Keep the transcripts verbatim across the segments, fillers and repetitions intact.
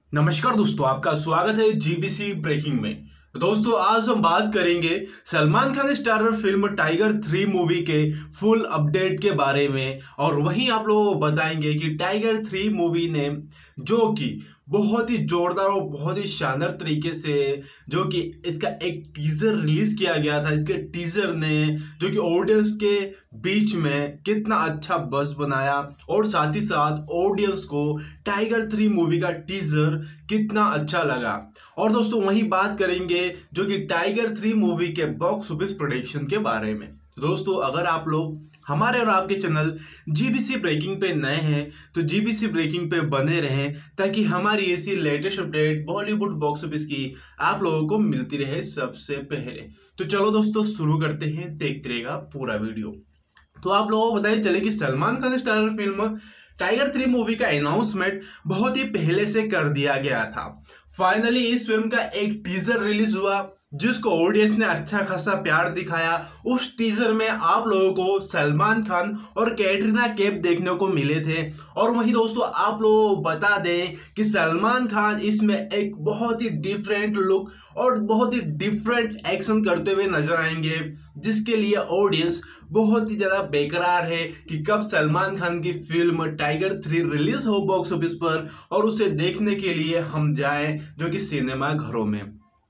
नमस्कार दोस्तों, आपका स्वागत है जीबीसी ब्रेकिंग में। दोस्तों, आज हम बात करेंगे Salman Khan starrer film tiger three movie के फुल अपडेट के बारे में। और वहीं आप लोगों को बताएंगे कि टाइगर थ्री मूवी ने जो कि बहुत ही जोरदार और बहुत ही शानदार तरीके से जो कि इसका एक टीजर रिलीज किया गया था, इसके टीजर ने जो कि ऑडियंस के बीच में कितना अच्छा बज़ बनाया और साथ ही साथ ऑडियंस को टाइगर थ्री मूवी का टीजर कितना अच्छा लगा। और दोस्तों, वहीं बात करेंगे जो कि टाइगर थ्री मूवी के बॉक्स ऑफिस प्रेडिक्शन के बारे में। दोस्तों, अगर आप लोग हमारे और आपके चैनल जीबीसी ब्रेकिंग पे नए हैं तो जीबीसी ब्रेकिंग पे बने रहें, ताकि हमारी ऐसी latest update Bollywood box office की आप लोगों को मिलती रहे सबसे पहले। तो चलो दोस्तों, शुरू करते हैं, देखते रहेगा पूरा वीडियो। तो आप लोगों को बताइए चले कि Salman Khan starrer film tiger three movie का अनाउंसमेंट बहुत ही पहले से कर दिया गया था। फाइनली इस फिल्म का एक टीजर रिलीज हुआ जिसको ऑडियंस ने अच्छा खासा प्यार दिखाया। उस टीजर में आप लोगों को सलमान खान और कैटरीना कैफ देखने को मिले थे। और वहीं दोस्तों, आप लोगों को बता दें कि सलमान खान इसमें एक बहुत ही डिफरेंट लुक और बहुत ही डिफरेंट एक्शन करते हुए नजर आएंगे, जिसके लिए ऑडियंस बहुत ही ज़्यादा बेकरार है कि कब सलमान खान की फिल्म टाइगर थ्री रिलीज हो बॉक्स ऑफिस पर और उसे देखने के लिए हम जाएं जो कि सिनेमा घरों में।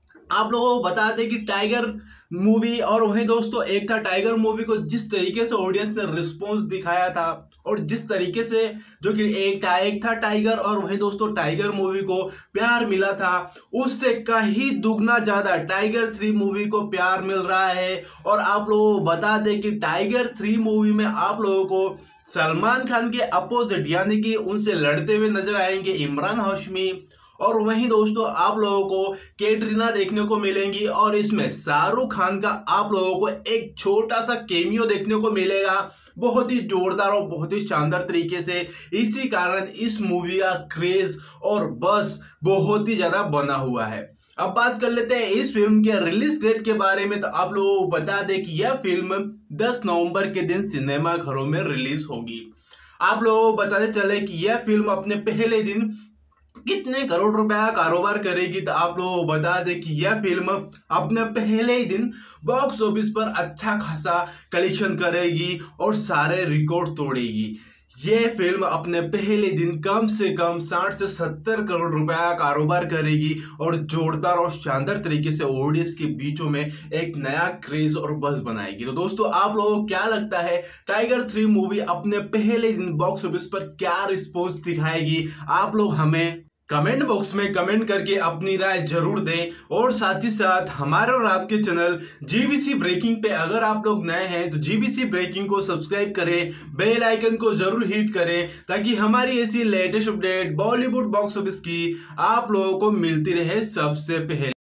आप लोगों को बता दें कि टाइगर मूवी और वहीं दोस्तों एक था टाइगर मूवी को जिस तरीके से ऑडियंस ने रिस्पॉन्स दिखाया था और जिस तरीके से जो कि एक एक था टाइगर और वहीं दोस्तों टाइगर मूवी को प्यार मिला था, उससे कहीं दुगना ज्यादा टाइगर थ्री मूवी को प्यार मिल रहा है। और आप लोगों को बता दें कि टाइगर थ्री मूवी में आप लोगों को सलमान खान के अपोजिट यानी कि उनसे लड़ते हुए नजर आएंगे इमरान हाशमी। और वहीं दोस्तों आप लोगों को कैटरीना देखने को मिलेंगी और इसमें शाहरुख खान का आप लोगों को एक छोटा सा केमियो देखने को मिलेगा, बहुत ही जोरदार और बहुत ही शानदार तरीके से। इसी कारण इस मूवी का क्रेज और बस बहुत ही ज्यादा बना हुआ है। अब बात कर लेते हैं इस फिल्म के रिलीज डेट के बारे में। तो आप लोगों को बता दें कि यह फिल्म दस नवंबर के दिन सिनेमा घरों में रिलीज होगी। आप लोगों को बताते चले कि यह फिल्म अपने पहले दिन कितने करोड़ रुपए का कारोबार करेगी। तो आप लोगों को बता दें कि यह फिल्म अपने पहले ही दिन बॉक्स ऑफिस पर अच्छा खासा कलेक्शन करेगी और सारे रिकॉर्ड तोड़ेगी। यह फिल्म अपने पहले दिन कम से कम साठ से सत्तर करोड़ रुपए का कारोबार करेगी और जोरदार और शानदार तरीके से ऑडियंस के बीचों में एक नया क्रेज और बज़ बनाएगी। तो दोस्तों, आप लोगों को क्या लगता है टाइगर थ्री मूवी अपने पहले दिन बॉक्स ऑफिस पर क्या रिस्पॉन्स दिखाएगी? आप लोग हमें कमेंट बॉक्स में कमेंट करके अपनी राय जरूर दें। और साथ ही साथ हमारे और आपके चैनल जीबीसी ब्रेकिंग पे अगर आप लोग नए हैं तो जीबीसी ब्रेकिंग को सब्सक्राइब करें, बेल आइकन को जरूर हिट करें, ताकि हमारी ऐसी latest update Bollywood box office की आप लोगों को मिलती रहे सबसे पहले।